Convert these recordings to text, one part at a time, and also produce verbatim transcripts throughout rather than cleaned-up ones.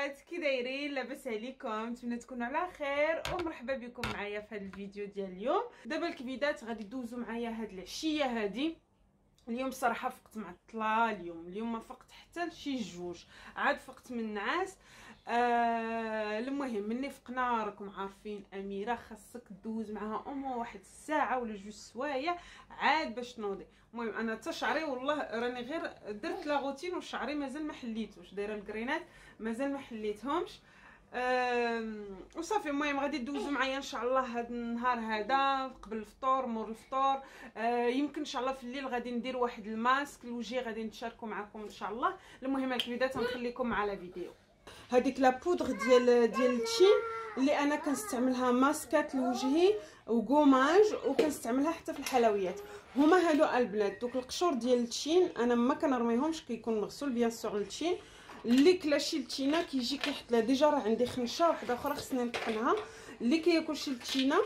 الخوات، كي دايرين؟ لاباس عليكم؟ نتمنى تكونوا على خير ومرحبا بكم معايا في هذا الفيديو ديال اليوم. دابا الكبيدات غادي دوزوا معايا هاد العشيه هادي. اليوم صراحه فقت معطله، اليوم اليوم ما فقت حتى لشي جوج، عاد فقت من النعاس. آه المهم مني فقنا، راكم عارفين اميره خاصك دوز معها امو واحد الساعه ولا جوج سوايع عاد باش تنوضي. المهم انا حتى شعري والله راني غير درت لا روتين وشعري مازال ما حليتوش، دايره الكرينات مازال ما حليتهمش. أه وصافي. المهم غادي دوزو معايا ان شاء الله هذا النهار هذا قبل الفطور مور الفطور. أه يمكن ان شاء الله في الليل غادي ندير واحد الماسك الوجه غادي نشاركو معكم ان شاء الله. المهم الكبيدات غنخليكم مع لا فيديو. هذيك لا بودغ ديال ديال التشين اللي انا كنستعملها ماسكات لوجهي وكوماج، وكنستعملها حتى في الحلويات. هما هادو البنات دوك القشور ديال التشين انا ما كنرميهمش، كيكون مغسول بيان سور. التشين اللي كلا شي التشينه كيجي كيحط لها ديجا، راه عندي خنشه واحده اخرى خصني نطحنها. اللي كياكل شي التشينه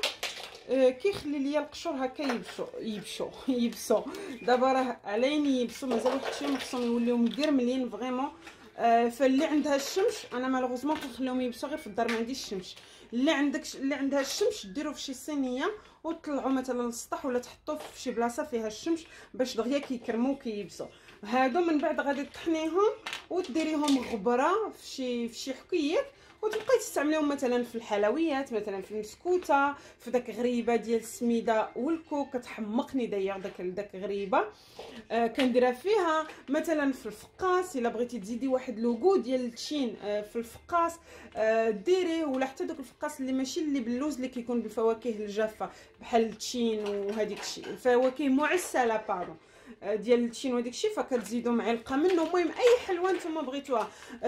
آه كيخلي ليا القشور هكا يبشو يبشو يبسو. دابا راه عليني يبسو، مازال واحد شويه خصهم يوليو مكرملين فريمون. آه فاللي عندها الشمس انا مالوغوزمون كنخليهم يبسوا غير في الدار، ما عنديش الشمس. اللي عندك اللي عندها الشمس ديروا في شي صينيه وطلعوا مثلا للسطح ولا تحطوه في شي بلاصه فيها الشمس باش دغيا كيكرموا وكيبسوا. هادو من بعد غادي تطحنيهم وتديريهم غبره في شي في شي حكيك وتبقاي تستعمليهم مثلا في الحلويات، مثلا في المسكوته، في داك غريبه ديال السميده والكوك كتحمقني داير داك داك غريبه. آه كنديرها فيها مثلا في الفقاس. الا بغيتي تزيدي واحد لوغو ديال التشين آه في الفقاس آه ديريه، ولا حتى دوك الفقاس اللي ماشي اللي باللوز اللي كيكون بالفواكه الجافه بحال التشين وهذيك الشيء، الفواكه معسله باردون ديال التشين وديك الشيء، فكتزيدوا معلقه منه. المهم اي حلوه نتوما بغيتوها.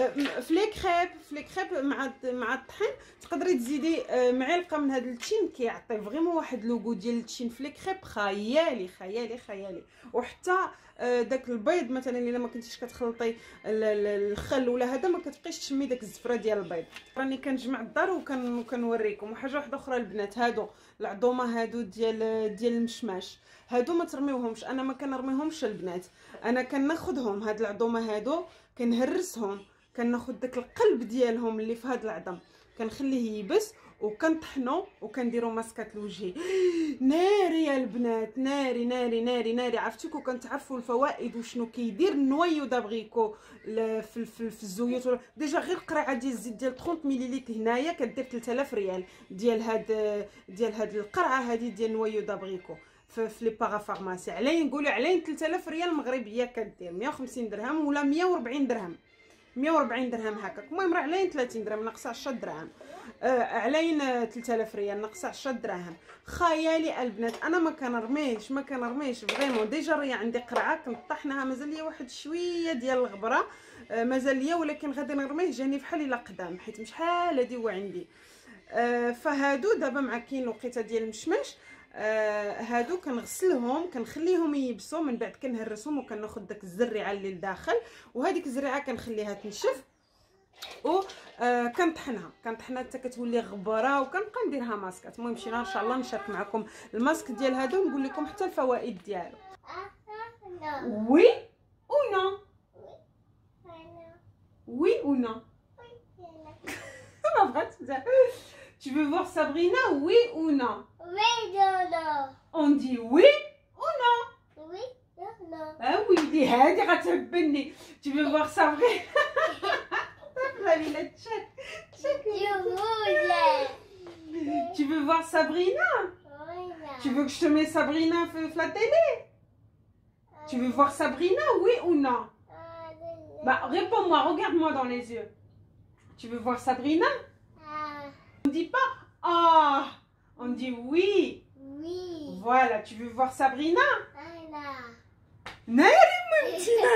في لي كريب في لي كريب مع مع الطحين تقدري تزيدي معلقه من هذا التشين، كيعطي فريمون واحد لوغو ديال التشين في لي كريب خيالي خيالي خيالي. وحتى داك البيض مثلا الا ما كنتيش كتخلطي الخل ولا هذا ما كتبقيش تشمي داك الزفره ديال البيض. راني كنجمع الدار وكن وكنوريكم. وحاجه واحده اخرى البنات، هادو العظومه هادو ديال ديال المشماش هادو ما ترميوهمش، انا ما كنرميهمش البنات. انا كناخذهم هاد العظومه هادو كنهرسهم، كناخذ داك القلب ديالهم اللي في هاد العظم كنخليه يبس وكنطحنو وكنديرو ماسكات لوجهي. ناري يا البنات، ناري ناري ناري ناري. عرفتيكو كنتعرفوا الفوائد وشنو كيدير النويو دابغيكو في, في, في الزيوت. ديجا غير قرعه ديال الزيت ديال ثلاثين مليلتر هنايا كدير ثلاثة آلاف ريال ديال هاد ديال هاد القرعه هذه ديال نويو دابغيكو في لي باغا فارماسي. علي نقولوا علي ثلاثة آلاف ريال مغربيه كدير مية وخمسين درهم ولا مية وأربعين درهم، مية وأربعين درهم هكاك. المهم راه علين ثلاثين درهم ناقصه عشرة دراهم. آه علين ثلاثة آلاف ريال ناقصه عشرة دراهم. خيالي البنات. انا ما كنرميش ما كنرميش فريمون. ديجا راه عندي قرعه كنطحنها، مازال ليا واحد شويه ديال الغبره آه مازال ليا، ولكن غادي نرميه جاني بحال الا قدام حيت شحال هادي هو عندي. آه فهادو دابا مع كاين الوقيته ديال المشماش آه هادو كنغسلهم كنخليهم يبسوا، من بعد كنهرسهم وكناخذ داك الزريعه اللي لداخل، وهذيك الزريعه كنخليها تنشف و آه كنطحنها كنطحنها حتى كتولي غبره وكنبقى نديرها ماسكات. المهم مشينا ان شاء الله نشارك معكم الماسك ديال هادو ونقول لكم حتى الفوائد ديالو. وي او نو وي او نو ما بغاتش بزاف. Tu veux voir Sabrina, oui ou non? Oui, non, non. On dit oui ou non? Oui, non, non. Ah oui, dis هادي غتهبني. Tu veux voir Sabrina? تشك تشك. Tu veux voir Sabrina? Tu veux que je te mette Sabrina في la télé? Tu veux voir Sabrina, oui ou non? Bah réponds-moi, regarde-moi dans les yeux. Tu veux voir Sabrina? On dit pas ah, on dit oui. Oui. Voilà, tu veux voir Sabrina? Anna. Nari Montina.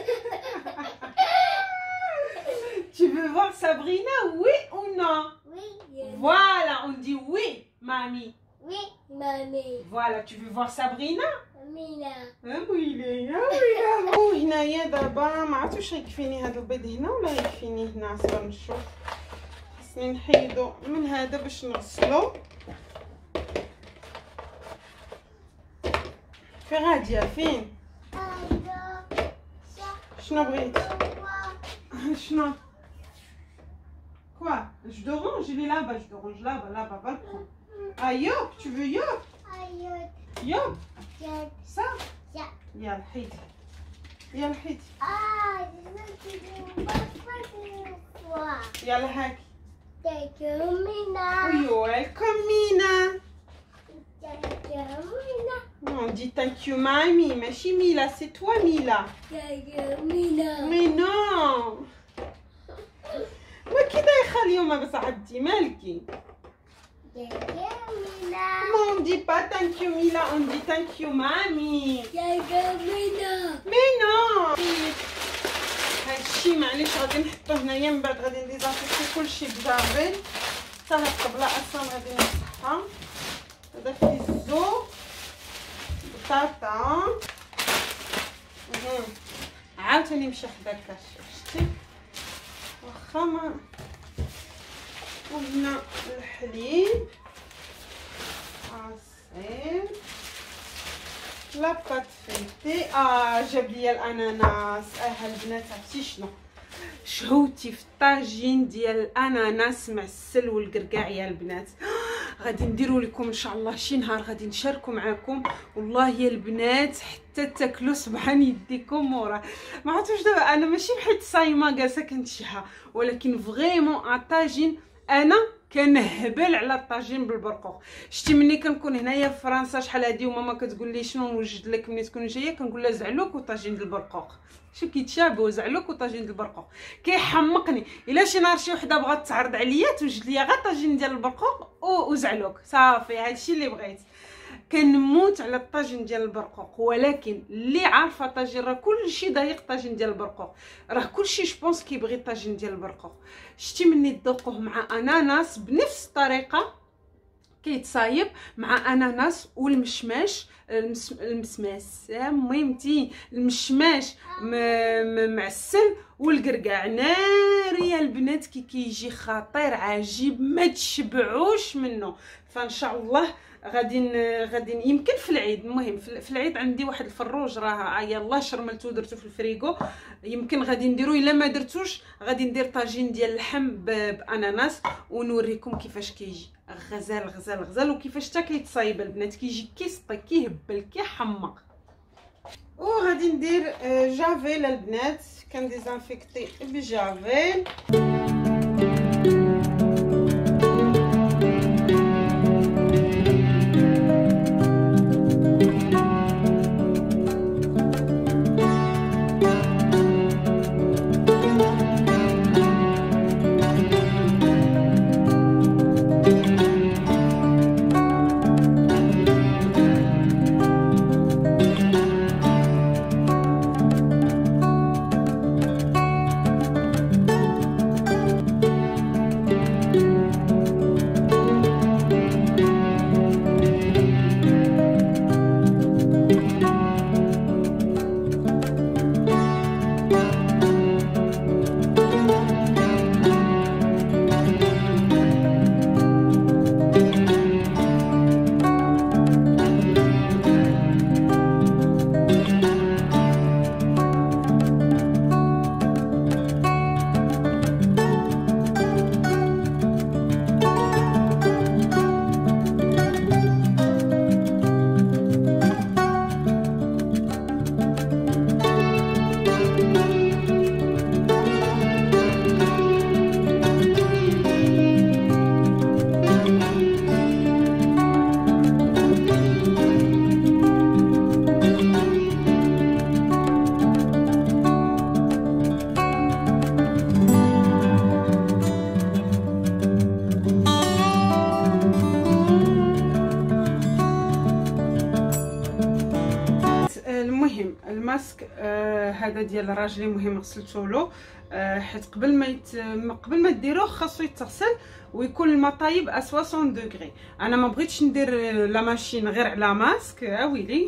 Tu veux voir Sabrina, oui ou non? Oui. Voilà, on dit oui, mamie. Oui, mamie. Voilà, tu veux voir Sabrina? Mina. Ah oui, ah oui, وهنايا دابا ما عرفتش واش غيكفيني هذا البيض هنا ولا غيكفيني هنا. صبر نشوف. خصني نحيدو من هذا باش نغسلو. في غاديه فين؟ شنو بغيت؟ شنو Quoi? Je d'orange, il est là-bas, je d'orange là-bas, là-bas, va le prendre. Ah, Yop, tu veux Yop? Aïe. Yop, Yop. ça? Yop. يلا حيدي يلا حيدي Ah, je veux que يلا هاكي. Thank you, Mina. You're welcome, Mina. Thank you, Mina. On dit thank you, mamie. ماشي ميلا, c'est toi, Mila. Thank you, Mina. Mais non. ما كي دايخه اليوم بصح عندي مالكي. Thank you, Mina. ما on dit pas thank you, Mila, on dit thank you, mamie. Thank you, Mina. Mais non. هادشي معليش غادي نحطو هنايا, من بعد غادي نديزانفيكتي كلشي بجافيل. حتى هاد الطبله اصلا غادي نمسحها. هذا فيزو بطاطا. عاوتاني مشى حدا الكاش, شتي واخا ما. وهنا الحليب, عصير, لا بات فيتي. اه جاب لي الاناناس. اه البنات عرفتي شنو شهوتي في الطاجين ديال الاناناس مع السل والقرقاع يا البنات. غادي نديروا لكم ان شاء الله شي نهار, غادي نشاركوا معكم والله يا البنات حتى تاكلوا سبحان يديكم مورا. ما عرفتوش دابا انا ماشي بحال صايمه جالسه كنتشها, ولكن فريمون الطاجين انا كنهبل على الطاجين بالبرقوق. شتي ملي كنكون هنايا في فرنسا شحال هادي وماما كتقول لي شنو نوجد لك ملي تكوني جايه, كنقول لها زعلوك وطاجين ديال البرقوق. شو كيتشابهوا زعلوك وطاجين ديال البرقوق, كيحمقني. الا شي نهار شي وحده بغات تعرض عليا توجد ليا غير طاجين ديال البرقوق وزعلوك, صافي هادشي اللي بغيت. كنموت على الطاجين ديال البرقوق, ولكن اللي عارفه طاجين راه كلشي ضايق طاجين ديال البرقوق, راه كلشي جوبونس كيبغي الطاجين ديال البرقوق. شتي مني تذوقوه مع اناناس بنفس الطريقه كيتصايب مع اناناس والمشماش المس... المسماس مهمتي المشماش م... معسل والقرقاع ناري يا البنات. كي كيجي خطير عجيب ما تشبعوش منه. فان شاء الله غادي غادي يمكن في العيد. المهم في العيد عندي واحد الفروج راه يلاه شرملتو درتو في الفريغو, يمكن غادي نديرو. الا ما درتوش غادي ندير طاجين ديال اللحم باناناس ونوريكم كيفاش كيجي غزال غزال غزال, وكيفاش حتى كيتصايب البنات. كيجي كيسطي كيهبل كيحمق. وغادي ندير جافيل البنات, كنديزانفيكتي بجافيل. الماسك آه هذا ديال الراجلي مهم غسلته له آه حيت قبل ما يت... قبل ما ديروه خاصو يتغسل ويكون الماء طايب ا ستين دوغري. انا ما بغيتش ندير لا ماشين غير على ماسك اه ويلي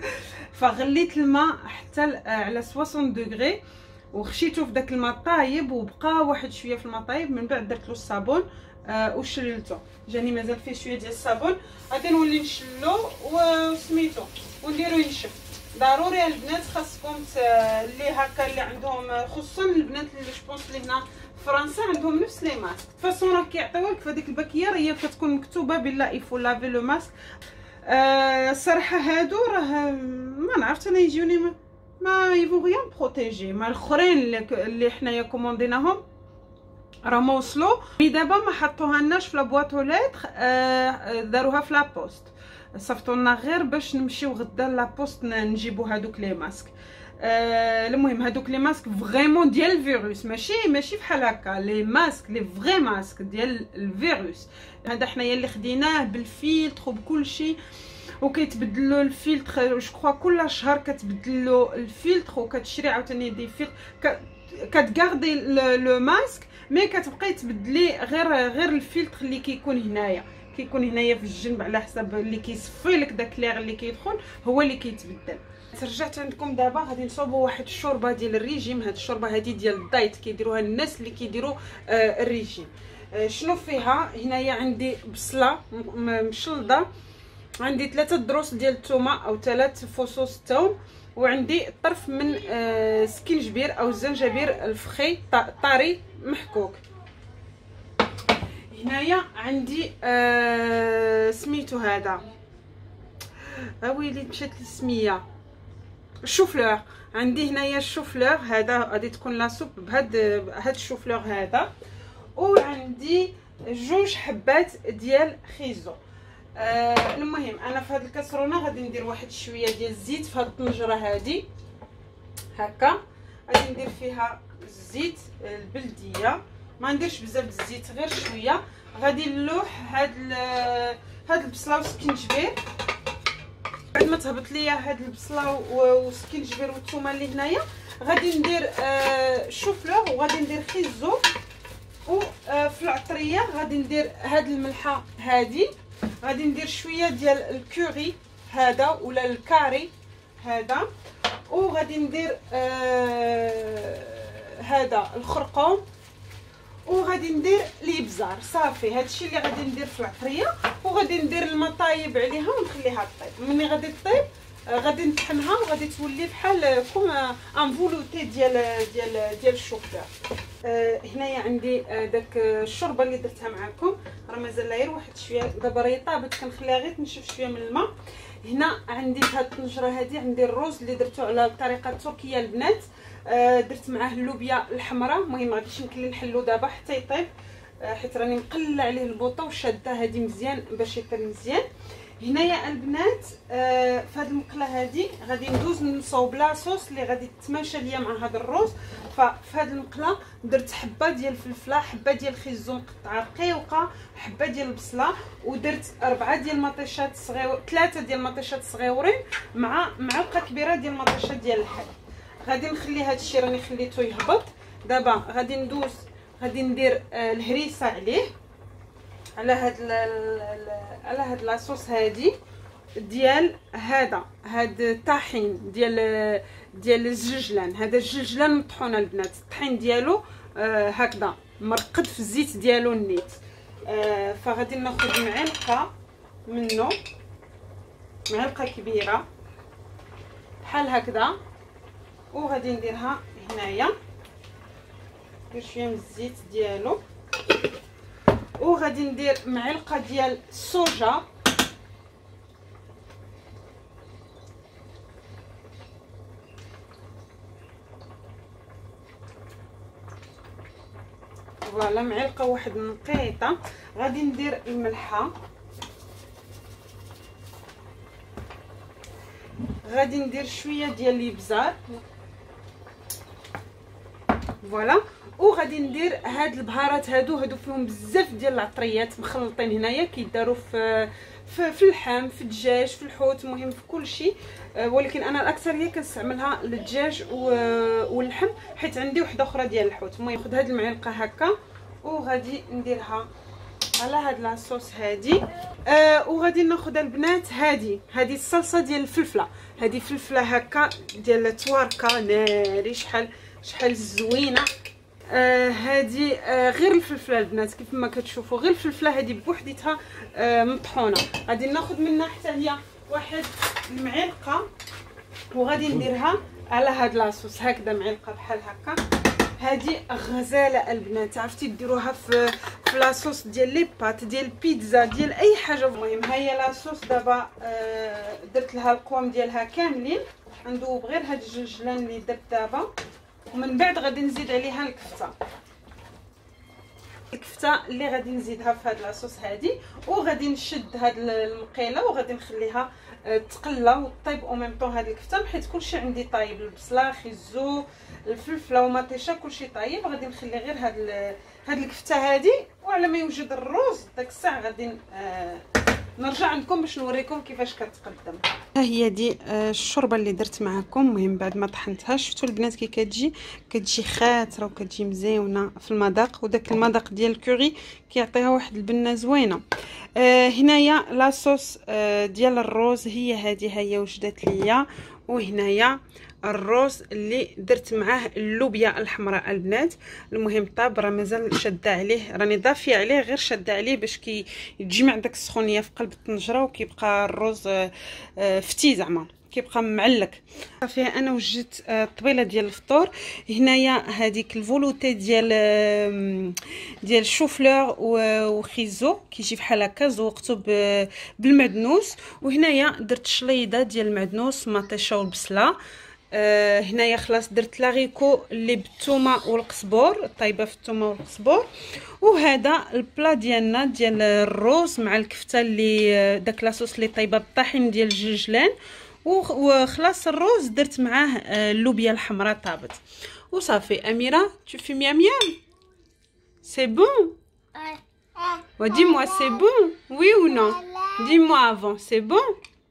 فغليت الماء حتى على ستين دوغري وخشيته في داك الماء طايب وبقى واحد شويه في الماء طايب. من بعد درت له الصابون آه وشللته, جاني مازال فيه شويه ديال الصابون. غادي نولي نشلو وسميتو ونديرو ينشف. ضروري البنات خاصكم اللي هكا اللي عندهم خصوصا البنات اللي جوبونس اللي هنا في فرنسا عندهم نفس لي ماسك فاصون راه كيعطيوها لك في هذيك الباكيه راه كتكون مكتوبه بلا يفو لافي لو ماسك. آه الصراحه هادو راه ما نعرفت انا يجوني ما, ما يفو غيان بروتيجي مع الاخرين اللي, اللي حنايا كومونديناهم راه ما وصلوا مي دابا ما حطوها لناش في لابواطو ليتر. آه داروها في لابوست صيفطوا لنا غير باش نمشيو غدا لابوست نجيبو هادوك لي ماسك. آه المهم هادوك لي ماسك فريمون ديال الفيروس ماشي ماشي بحال هكا لي ماسك لي فري ماسك ديال الفيروس. هذا حنايا اللي خديناه بالفيلتر وبكلشي وكيتبدلوا الفيلتر جو كخوا كل شهر كتبدلوا الفيلتر وكتشري عاوتاني دي فيلتر كتغاردي لو ماسك مي كتبقاي تبدلي غير غير الفيلتر اللي كيكون هنايا كيكون هنايا في الجنب على حسب اللي كيصفي لك داك ليغ اللي كيدخل هو اللي كيتبدل. رجعت عندكم دابا غادي نصوبوا واحد الشوربه ديال الريجيم. هاد الشوربه هذه ديال الدايت كيديروها الناس اللي كيديروا آه الريجيم. آه شنو فيها؟ هنايا عندي بصله مشلضه، عندي ثلاثه دروس ديال الثومه او ثلاث فصوص الثوم، وعندي طرف من آه سكينجبير او الزنجبير الفخي طاري محكوك. هنايا عندي آه سميتو هذا اويلي مشات لي السميه الشوفلور. عندي هنايا الشوفلور هذا غادي تكون لا سوب بهاد هاد الشوفلور هذا، وعندي جوج حبات ديال خيزو. آه المهم انا في هاد الكاسرونه غادي ندير واحد شويه ديال الزيت في هاد الطنجره هادي هكا. غادي ندير فيها الزيت البلديه، ما نديرش بزاف د الزيت غير شويه. غادي نلوح هاد هاد البصله والسكينجبير. بعد ما تهبط ليا هاد البصله والسكينجبير والثومه اللي هنايا غادي ندير آه شوفلور وغادي ندير خيزو، وفي العطريه غادي ندير هاد الملحه هادي. غادي ندير شويه ديال الكوري هذا ولا الكاري هذا، وغادي ندير آه هذا الخرقوم، وغادي ندير الابزار. صافي هادشي اللي غادي ندير في العطريه، وغادي ندير الماء طايب عليها ونخليها طيب. ملي غادي طيب غادي نطحنها وغادي تولي بحال كوم ان فولوتي ديال ديال ديال الشوفلور. آه هنايا عندي آه داك الشوربه اللي درتها معكم راه مازال غير واحد شويه دابا راهي طابت كنخليها غير تنشف شويه من الماء. هنا عندي في هاد الطنجره هادي عندي الرز اللي درتو على الطريقه التركيه البنات. آه درت معاه اللوبيا الحمراء. المهم غاديش نكلي نحلو دابا حتى يطيب، آه حيت راني مقله عليه البوطه وشاده هادي مزيان باش يطيب مزيان. هنايا البنات آه في هاد المقله هادي غادي ندوز نصاوب لاصوص اللي غادي تتماشى ليا مع هاد الرز. ففي هاد المقله درت حبه ديال الفلفله، حبه ديال الخيزو مقطعه رقيقه، حبه ديال البصله، ودرت اربعه ديال المطيشات صغيور ثلاثه ديال المطيشات صغيورين مع معلقه كبيره ديال المطيشات ديال الحل. غادي نخلي هاد الشيء راني خليته يهبط. دابا غادي ندوز غادي ندير آه الهريسه عليه على هاد على هاد لاصوص هادي ديال هذا هاد الطحين ديال ديال الجلجلان. هذا الجلجلان مطحون البنات، الطحين ديالو آه هكذا مرقد في الزيت ديالو النيت. آه فغادي ناخذ معلقه منه، معلقه كبيره بحال هكذا، وغادي نديرها هنايا ندير شويه من الزيت ديالو، وغادي ندير معلقه ديال الصوجا فوالا معلقه واحد نقيطه. غادي ندير الملحه، غادي ندير شويه ديال الابزار فوالا، وغادي ندير هاد البهارات هادو هادو فيهم بزاف ديال العطريات مخلطين هنايا كيداروا في في, في اللحم في الدجاج في الحوت، المهم في كل شيء. أه ولكن انا الاكثريه كنستعملها للدجاج واللحم حيت عندي وحده اخرى ديال الحوت. المهم ناخذ هاد المعلقه هكا وغادي نديرها على هاد لاصوص هادي. أه وغادي ناخذ البنات هادي هادي الصلصه ديال الفلفله، هادي فلفله هكا ديال التواركه ناري شحال شحال زوينه. آه هذه آه غير الفلفله البنات كيف ما كتشوفوا، غير الفلفله هذه بوحديتها آه مطحونه. غادي ناخذ منها حتى هي واحد المعلقه وغادي نديرها على هاد لاصوص هكذا، معلقه بحال هكا هذه غزاله البنات، عرفتي ديروها في في لاصوص ديال لي بات ديال البيتزا ديال اي حاجه. المهم ها هي لاصوص دابا آه درت لها القوام ديالها كاملين، ندوب غير هاد الجنجلان اللي درت دابا، ومن بعد غادي نزيد عليها الكفته. الكفته اللي غادي نزيدها في هاد لاصوص هادي، وغادي نشد هاد المقيله وغادي نخليها تقلى وطيب او ميم طون هاد الكفته، حيت كلشي عندي طايب، البصله خيزو الفلفله ومطيشه كلشي طايب. غادي نخلي غير هاد هاد الكفته هادي، وعلى ما يوجد الروز داك الساعه غادي آه نرجع عندكم باش نوريكم كيفاش كتقدم. ها هي دي الشوربه اللي درت معكم. المهم بعد ما طحنتها شفتوا البنات كي كتجي كتجي خاتره وكتجي مزيونه في المذاق، وداك المذاق ديال الكوري كيعطيها واحد البنه زوينه. آه هنايا لاصوص آه ديال الروز هي هذه هي وجدت ليا، وهنايا الروز اللي درت معاه اللوبيا الحمراء البنات. المهم طاب راه مازال شاده عليه، راني ضافيه عليه غير شاده عليه باش كي يتجمع داك السخونيه في قلب الطنجره، وكيبقى الروز فتي زعما كيبقى معلك. صافي انا وجدت الطبيله ديال الفطور. هنايا هذيك الفولوتي ديال ديال الشوفلور وخيزو كيجي بحال هكا، زوقته بالمعدنوس. وهنايا درت شليضه ديال المعدنوس مطيشه والبصله. آه هنايا خلاص درت لاغيكو اللي بالثومه والقزبور، طايبه في الثومه والقزبور. وهذا البلا ديالنا ديال الروز مع الكفته اللي داك لاصوص اللي طايبه بالطاحين ديال الجنجلان. وخلاص الروز درت معاه اللوبيا الحمراء طابت وصافي. اميره tu fais miam miam c'est bon dis-moi c'est bon oui ou non dis-moi avant c'est bon.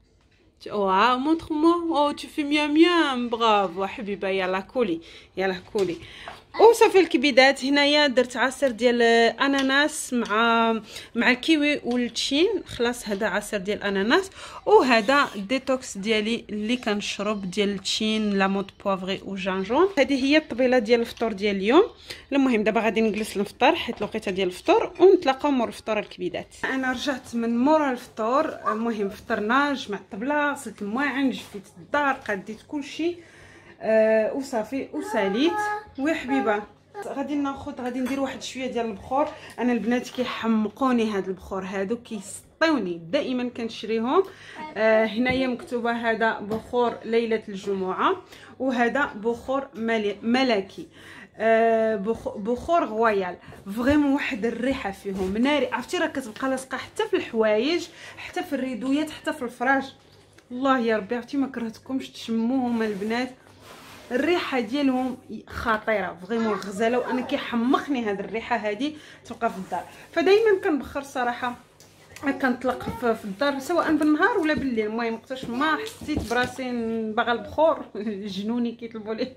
Oh montre-moi. Oh tu fais miam miam bravo حبيبه. يلا كولي يلا كولي. وصافي الكبيدات. هنايا درت عصير ديال اناناس مع مع الكيوي والتشين. خلاص هذا عصير ديال اناناس، وهذا الديتوكس ديالي اللي كنشرب ديال التشين لاموت بوافغي وجانجون. هذه هي الطبيله ديال الفطور ديال اليوم. المهم دابا غادي نجلس نفطر حيت الوقيته ديال الفطور، ونتلاقاو مور الفطور الكبيدات. انا رجعت من مورا الفطور. المهم فطرنا، جمعت الطبله، غسلت المواعن، جفيت الدار، قديت كلشي آه وصافي وساليت. ويا حبيبه غادي ناخذ غادي ندير واحد شويه ديال البخور. انا البنات كيحمقوني هاد البخور هادو، كيسطيوني دائما كنشريهم. آه هنايا مكتوبه هذا بخور ليله الجمعه، وهذا بخور ملكي. آه بخور غويال. فريمون واحد الريحه فيهم ناري، عرفتي راه كتبقى لاصقه حتى في الحوايج، حتى في الريدويات، حتى في الفراش. الله يا ربي عرفتي ما كرهتكمش تشموهم البنات، الريحه ديالهم خطيره فريمون غزاله. وانا كيحمقني هاد الريحه هادي تبقى في الدار. فدايما كنبخر صراحه، كنطلق في الدار سواء بالنهار ولا بالليل. المهم وقتاش ما حسيت براسي باغا البخور جنوني كيطلبوا لي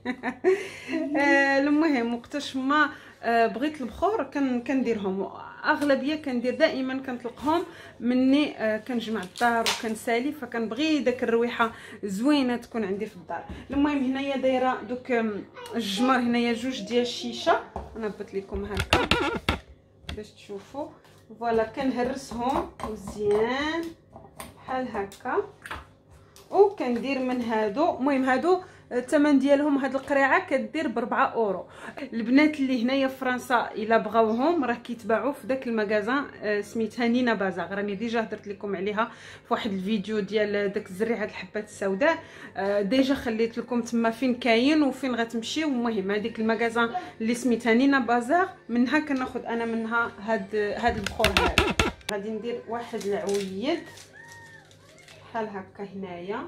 المهم وقتاش ما بغيت البخور كنديرهم. اغلبيه كندير دائما كنطلقهم مني كنجمع الدار وكنسالي، فكنبغي داك الرويحه زوينه تكون عندي في الدار. المهم هنايا دايره دوك الجمر، هنايا جوج ديال الشيشه نبت لكم هكا باش تشوفوا. فوالا كنهرسهم مزيان بحال هكا، وكندير من هادو. المهم هادو الثمن ديالهم هاد القريعه كدير بربعة اورو. البنات اللي هنايا في فرنسا الا بغاوهم راه كيتباعوا في داك المغازان سميتها نينا بازاغ، راني ديجا هضرت لكم عليها في واحد الفيديو ديال داك الزريعه الحبات السوداء. ديجا خليت لكم تما فين كاين وفين غتمشيو. المهم هذيك المغازان اللي سميتها نينا بازاغ منها كناخذ انا منها هاد هاد البخور هذا. غادي ندير واحد العويد بحال هكا هنايا،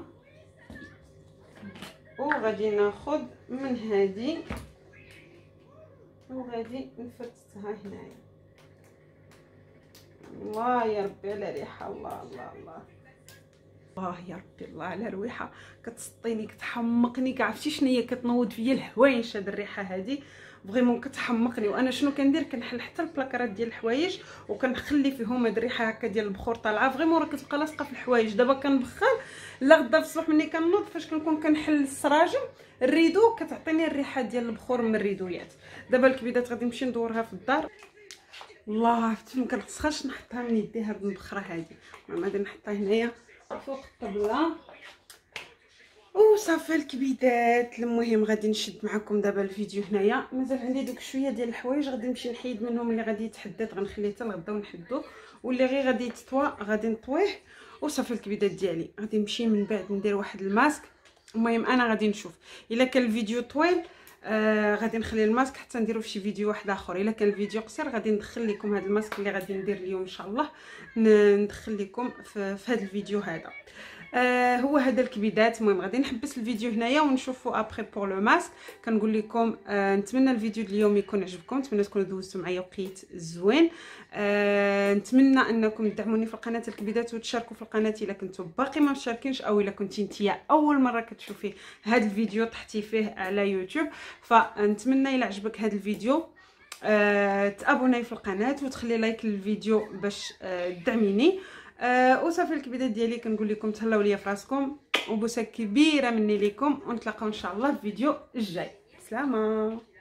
وغادي ناخذ من هذه وغادي نفتتها هنايا. الله يا ربي على ريحه، الله الله الله الله يا ربي الله على الريحه، كتسطيني كتحمقني. عرفتي شنو هي؟ كتنوض فيا الحوايج هاد الريحه هادي فريمون كتحمقني. وانا شنو كندير؟ كنحل حتى البلاكارات ديال الحوايج وكنخلي فيهم هاد الريحه هكا ديال البخور طالعه فريمون راه كتبقى لاصقه في الحوايج. دابا كنبخر لا غدا في الصباح ملي كنوض فاش كنكون كنحل السراجم الريدو كتعطيني الريحه ديال البخور من الريدويات. دابا الكبيدات غادي نمشي ندورها في الدار. والله عرفتي ما كنخصهاش نحطها من يدي هاد المبخره هادي. المهم غادي نحطها هنايا فوق الطبله وصافي الكبيدات. المهم غادي نشد معكم دابا الفيديو هنايا. مازال عندي دوك شويه ديال الحوايج غادي نمشي نحيد منهم، اللي غادي يتحدد غنخليه حتى لغدا ونحدو، واللي غير غادي يتطوى غادي نطويه. وصافي الكبيدات ديالي غادي نمشي من بعد ندير واحد الماسك. المهم انا غادي نشوف الا كان الفيديو طويل آه غادي نخلي الماسك حتى نديرو في شي فيديو واحد اخر. الا كان الفيديو قصير غادي ندخل لكم هذا الماسك اللي غادي ندير اليوم ان شاء الله، ندخل لكم في, في هذا الفيديو هذا. آه هو هذا الكبيدات. المهم غادي نحبس الفيديو هنايا ونشوفوا ابري بور لو ماسك. كنقول لكم آه نتمنى الفيديو اليوم يكون عجبكم، نتمنى تكونوا دوزتوا معايا وقيت زوين. آه نتمنى انكم تدعموني في القناه الكبيدات وتشاركوا في القناه الا كنتوا باقي ما مشاركينش، او الا كنتي نتيا اول مره كتشوفي هذا الفيديو طحتي فيه على يوتيوب. فنتمنى الا عجبك هذا الفيديو آه تابوناي في القناه وتخلي لايك للفيديو باش آه تدعميني. أه وصافي الكبيدات ديالي كنقول لكم تهلاو ليا في راسكم، وبوسه كبيره مني ليكم، ونتلاقاو ان شاء الله في الفيديو الجاي. سلامه.